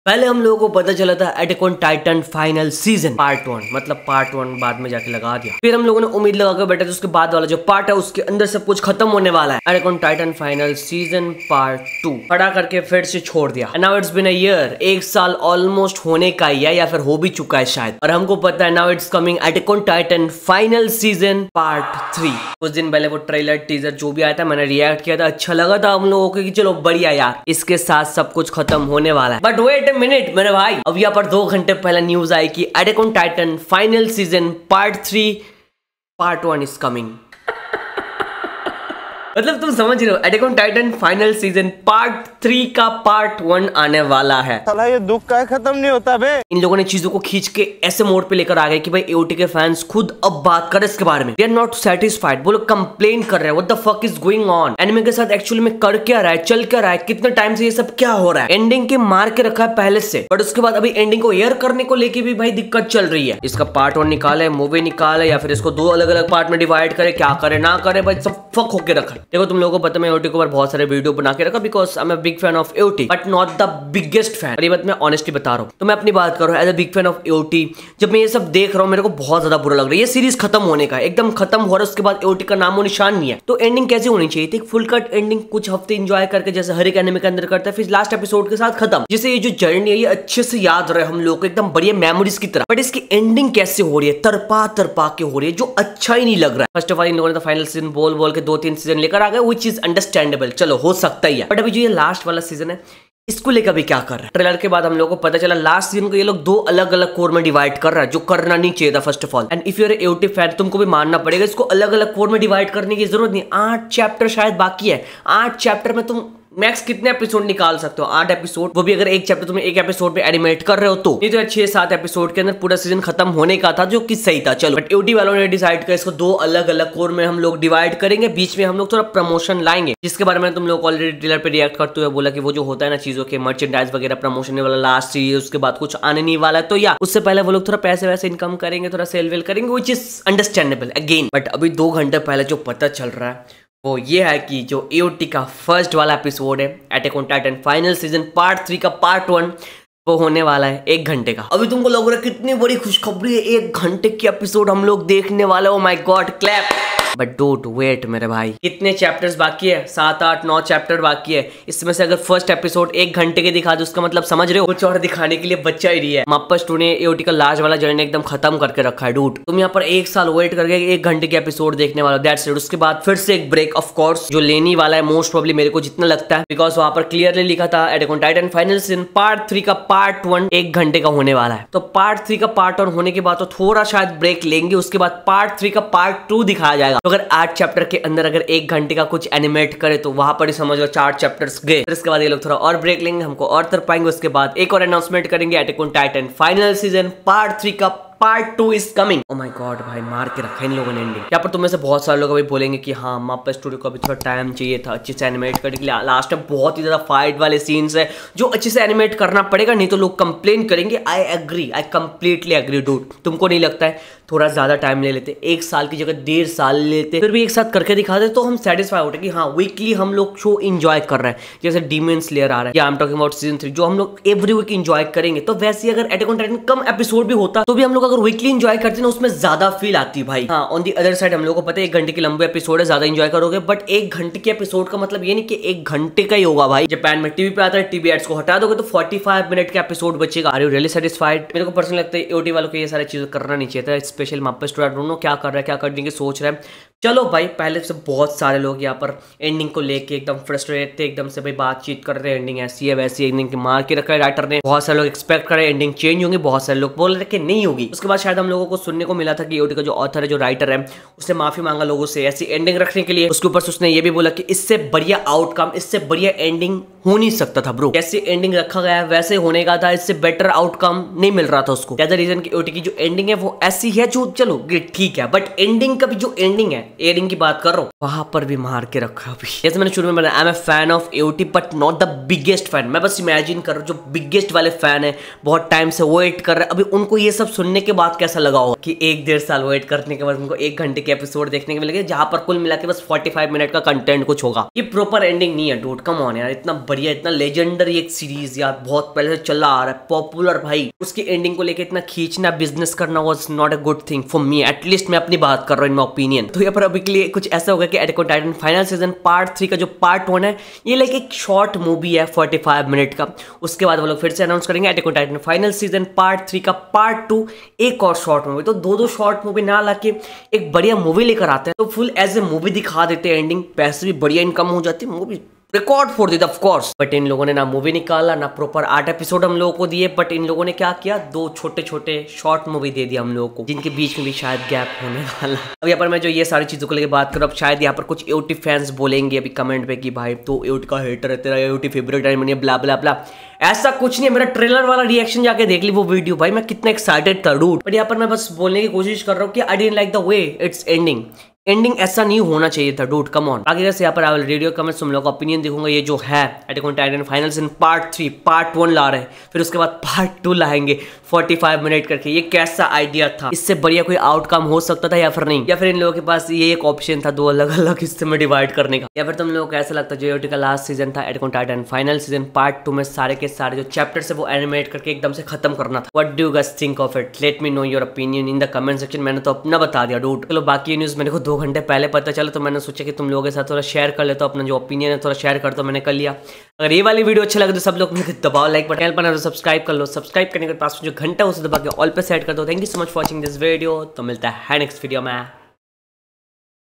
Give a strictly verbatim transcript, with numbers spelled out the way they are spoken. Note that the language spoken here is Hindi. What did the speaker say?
पहले हम लोगों को पता चला था attack on Titan final season part one, मतलब पार्ट वन बाद में जाके लगा दिया। फिर हम लोगों ने उम्मीद लगा कर बैठे थे उसके बाद वाला जो पार्ट है उसके अंदर सब कुछ खत्म होने वाला है। Attack on Titan final season part two खड़ा करके फिर से छोड़ दिया। Now it's been a year, एक साल ऑलमोस्ट होने का ही है या फिर हो भी चुका है शायद, और हमको पता है now it's coming Attack on Titan final season part three. कुछ दिन पहले वो ट्रेलर टीजर जो भी आया था मैंने रिएक्ट किया था, अच्छा लगा था हम लोगों को कि चलो बढ़िया यार इसके साथ सब कुछ खत्म होने वाला है। बट वेट अ मिनट मेरे भाई, अब यहाँ पर दो घंटे पहले न्यूज आई कि Attack on Titan final season part three part one is coming. मतलब तुम समझ रहे हो, Attack on Titan final season part three का पार्ट वन आने वाला है। साला ये दुख का खत्म नहीं होता बे। इन लोगों ने चीजों को खींच के ऐसे मोड पे लेकर आ गए कि भाई एओटी के फैंस खुद अब बात करें इसके बारे में। दे आर नॉट सेटिस्फाइड, वो लोग कंप्लेन कर रहे हैं what the fuck is going on, anime के साथ एक्चुअली में कर क्या रहा है, चल क्या रहा है, कितने टाइम से ये सब क्या हो रहा है। एंडिंग के मार के रखा है पहले से, बट उसके बाद अभी एंडिंग को एयर करने को लेके भी भाई दिक्कत चल रही है। इसका पार्ट वन निकाले, मूवी निकाले, या फिर इसको दो अलग अलग पार्ट में डिवाइड करे, क्या करे ना करे, भाई सब फक होके रखा है। देखो तुम लोगों को पता मैं एओटी के ऊपर बहुत सारे वीडियो बना के रखा because I am a big fan of AOT but not the biggest fan. और ये बात मैं ऑनेस्टली बता रहा हूँ, तो मैं अपनी बात कर रहा हूँ as a big fan of AOT. जब मैं ये सब देख रहा हूँ मेरे को बहुत ज्यादा बुरा लग रहा है। ये सीरीज खत्म होने का एकदम खत्म हो रहा है, उसके बाद एओटी का नामो निशान नहीं है। तो एंडिंग कैसे होनी चाहिए थी? फुल कट एंडिंग, कुछ हफ्ते एंजॉय करके जैसे हर एक एनिमे के अंदर करता है, फिर लास्ट एपिसोड के साथ खत्म। जैसे ये जो जर्नी है ये अच्छे से याद रहे हम लोग को, एकदम बढ़िया मेमोरीज की तरह। बट इसकी एंडिंग कैसे हो रही है? तरपा तरपा के हो रही है, जो अच्छा ही नहीं लग रहा है। फर्स्ट ऑफ ऑल इन लोगों ने फाइनल सीजन बोल बोल के दो तीन सीजन लेकर आ गए, व्हिच इज अंडरस्टैंडेबल, चलो हो सकता ही है। बट अभी जो ये लास्ट वाला सीजन है इसको लेकर भी क्या कर रहा है? ट्रेलर के बाद हम लोगों को पता चला लास्ट सीजन को ये लोग दो अलग अलग कोर में डिवाइड कर रहा है, जो करना नहीं चाहिए था first of all. And if you are AOT fan तुमको भी मानना पड़ेगा इसको अलग अलग कोर में डिवाइड करने की जरूरत नहीं। आठ चैप्टर शायद बाकी है, आठ चैप्टर में तुम मैक्स कितने एपिसोड निकाल सकते हो? आठ एपिसोड, वो भी अगर एक चैप्टर तुम्हें एक एपिसोड पे एनिमेट कर रहे हो तो। नहीं तो छह सात एपिसोड के अंदर पूरा सीजन खत्म होने का था, जो कि सही था। चलो बट एओटी वालों ने डिसाइड किया इसको दो अलग अलग कोर में हम लोग डिवाइड करेंगे, बीच में हम लोग थोड़ा प्रमोशन लाएंगे, जिसके बारे में तुम लोग ऑलरेडी ट्रेलर पे रिएक्ट करते हुए बोला कि वो जो होता है ना चीजों के मर्चेंडाइज वगैरह प्रमोशन वाला लास्ट सीरीज, उसके बाद कुछ आने नहीं वाला है, तो या उससे पहले वो लोग थोड़ा पैसे वैसे इनकम करेंगे, थोड़ा सेल वेल करेंगे, which is understandable again. But अभी दो घंटे पहले जो पता चल रहा है वो ये है कि जो एओटी का फर्स्ट वाला एपिसोड है Attack on Titan final season part three का पार्ट वन वो होने वाला है एक घंटे का। अभी तुमको लग रहा है कितनी बड़ी खुशखबरी है, एक घंटे की एपिसोड हम लोग देखने वाले। Oh my God, clap. But don't wait मेरे भाई, कितने चैप्टर्स बाकी है? सात आठ नौ चैप्टर बाकी है। इसमें से अगर फर्स्ट एपिसोड एक घंटे के दिखा दो, उसका मतलब समझ रहे हो कुछ और दिखाने के लिए बच्चा ही रही है। माप्पा स्टूडियो ने एओटी का लास्ट वाला जर्नी एकदम खत्म करके रखा है डूड। तुम यहाँ पर एक साल वेट करके एक घंटे के एपिसोड देखने वाला, दैट्स इट। उसके बाद फिर से एक ब्रेक ऑफ कोर्स जो लेने वाला है मोस्ट प्रोबब्ली, मेरे को जितना लगता है, बिकॉज वहां पर क्लियरली लिखा था attack on Titan final season part three का पार्ट वन एक घंटे का होने वाला है। तो पार्ट थ्री का पार्ट वन होने के बाद तो थोड़ा शायद ब्रेक लेंगे, उसके बाद पार्ट थ्री का पार्ट टू दिखाया जाएगा। तो अगर आठ चैप्टर के अंदर अगर एक घंटे का कुछ एनिमेट करे तो वहां पर ही समझ लो चार चैप्टर्स गए। फिर इसके बाद ये लोग थोड़ा और ब्रेक लेंगे, हमको और तर पाएंगे, उसके बाद एक और अनाउंसमेंट करेंगे Attack on Titan final season part three का part two is coming. Oh my God भाई, मार के रखा इन लोगों ने एंडिंग। यहाँ पर तुम में से बहुत सारे लोग अभी बोलेंगे कि हाँ माप्पा स्टूडियो को अभी थोड़ा टाइम चाहिए था अच्छे से एनिमेट करने के लिए। लास्ट में बहुत ही ज्यादा फाइट वाले सीन्स है जो अच्छे से एनिमेट करना पड़ेगा, नहीं तो लोग कंप्लेन करेंगे। I agree, I completely agree dude. तुमको नहीं लगता है थोड़ा ज्यादा टाइम ले लेते, एक साल की जगह डेढ़ साल लेते, फिर भी एक साथ करके दिखाते तो हम सेटिस्फाई होते कि हाँ वीकली हम लोग शो एंजॉय कर रहे हैं। जैसे डीमन स्लेयर आ रहा है या I am talking about season three, जो हम लोग एवरी वीक एंजॉय करेंगे। तो वैसे अगर अटैक ऑन टाइटन कम एपिसोड भी होता तो भी हम लोग अगर वीकली एंजॉय करते ना उसमें ज्यादा फील आती भाई। हाँ ऑन दी अदर साइड हम लोग को पता है एक घंटे के लंबे एपिसोड है, ज्यादा एंजॉय करोगे, बट एक घंटे के एपिसोड का मतलब ये नहीं कि एक घंटे का ही होगा भाई। जापान में टीवी पे आता है, टीवी एड्स को हटा दोगे तो पैंतालीस मिनट का एपिसोड बचेगा। Are you really satisfied? मेरे को पर्सनली लगता है एओटी वालों को ये सारी चीजें करना नहीं चाहिए था, स्पेशल माप्पा स्टूडियो दोनों क्या कर रहा है, क्या करने की सोच रहा है। चलो भाई, पहले से बहुत सारे लोग यहाँ पर एंडिंग को लेके एकदम फ्रस्ट्रेटेड थे, एकदम से भाई बातचीत कर रहे हैं एंडिंग ऐसी है वैसी, एंडिंग की मार के रखा है राइटर ने। बहुत सारे लोग एक्सपेक्ट कर रहे हैं एंडिंग चेंज होंगी, बहुत सारे लोग बोल रहे कि नहीं होगी। उसके बाद शायद हम लोगों को सुनने को मिला था कि एओटी का जो ऑथर है, जो राइटर है, उसने माफी मांगा लोगों से ऐसी एंडिंग रखने के लिए। उसके ऊपर से उसने ये भी बोला कि इससे बढ़िया आउटकम, इससे बढ़िया एंडिंग हो नहीं सकता था ब्रो। जैसे एंडिंग रखा गया है वैसे होने का था, इससे बेटर आउटकम नहीं मिल रहा था उसको। दैट्स द रीजन कि एओटी की जो एंडिंग है वो ऐसी है जो चलो ठीक है, बट एंडिंग का भी जो एंडिंग है एयरिंग की बात कर रहा हूँ, वहां पर भी मार के रखा अभी। जैसे मैंने शुरू में बताया, I am a fan of AOT but not the biggest fan. मैं बस इमेजिन कर रहा हूँ जो बिगेस्ट वाले फैन है, बहुत टाइम से वेट कर रहे हैं, अभी उनको ये सब सुनने के बाद कैसा लगा होगा कि एक डेढ़ साल वेट करने के बाद उनको एक घंटे के एपिसोड देखने के मिलेंगे, जहां पर कुल मिला के बस पैंतालीस मिनट का कंटेंट कुछ होगा। ये प्रॉपर एंडिंग नहीं है डूड, कम ऑन यार। इतना बढ़िया, इतना लेजेंडरी एक सीरीज यार, बहुत पहले से चला आ रहा है, पॉपुलर भाई, उसकी एंडिंग को लेकर इतना खींचना, बिजनेस करना was not a good thing for me, at least मैं अपनी बात कर रहा हूँ, इन माय ओपिनियन। तो यहाँ पर अभी के लिए कुछ ऐसा होगा कि Attack on Titan final season part three का जो पार्ट वन है, ये लाइक एक शॉर्ट मूवी है पैंतालीस मिनट का। उसके बाद वो लोग फिर से अनाउंस करेंगे Attack on Titan final season part three का पार्ट टू, एक और शॉर्ट मूवी। तो दो दो शॉर्ट मूवी ना लाके एक बढ़िया मूवी लेकर आते हैं, तो फुल एज ए मूवी दिखा देते हैं एंडिंग, पैसे भी बढ़िया इनकम हो जाती है, मूवी रिकॉर्ड फोड़ देता ऑफ कोर्स। बट इन लोगों ने ना मूवी निकाला, ना प्रॉपर आठ एपिसोड हम लोगों को दिए, बट इन लोगों ने क्या किया, दो छोटे छोटे शॉर्ट मूवी दे दिया हम लोगों को, जिनके बीच में भी शायद गैप होने वाला। अब यहाँ पर मैं जो ये सारी चीजों को लेकर बात करूँ, अब शायद यहाँ पर कुछ एओटी फैंस बोलेंगे अभी कमेंट पे कि भाई तो एओटी का हेटर है, तेरा AOT favourite anime blah blah blah. ऐसा कुछ नहीं है, मेरा ट्रेलर वाला रिएक्शन जाके देख ली वो वीडियो, भाई मैं कितना एक्साइटेड था डूड। बट यहाँ पर मैं बस बोलने की कोशिश कर रहा हूँ कि I didn't like the way it's ending. Ending ऐसा नहीं होना चाहिए था डूड, कम ऑन। आगे जैसे यहाँ पर आई रेडियो कमेंट्स तुम लोगों का ओपिनियन देखूंगा, ये जो है Attack on Titan final season part three part one ला रहे हैं, फिर उसके बाद पार्ट टू लाएंगे पैंतालीस मिनट करके, ये कैसा आइडिया था? इससे बढ़िया कोई आउटकम हो सकता था या फिर नहीं? या फिर इन लोगों के पास ये एक ऑप्शन था दो अलग अलग हिस्से में डिवाइड करने का? या फिर तुम लोगों को ऐसा लगता है जो एओटी का लास्ट सीजन था attack on Titan final season part two में सारे के सारे जो चैप्टर्स है वो एनिमेट करके एकदम से खत्म करना था? What do you guys think of it? Let me know your opinion in the comment section. मैंने तो अपना बता दिया डूड। चलो बाकी न्यूज मेरे को दो घंटे पहले पता चलो, तो मैंने सोचा कि तुम लोगों के साथ थोड़ा शेयर कर लेता हूं, अपना जो ओपिनियन है थोड़ा शेयर करता हूं, मैंने कर लिया। अगर ये वाली वीडियो अच्छा लगे तो सब लोग मुझे दबाओ लाइक बटन पर, सब्सक्राइब कर लो। सब्सक्राइब करने के पास जो घंटा उसे दबा के ऑल पे सेट कर दो। Thank you so much for watching this video. तो मिलता है नेक्स्ट वीडियो में।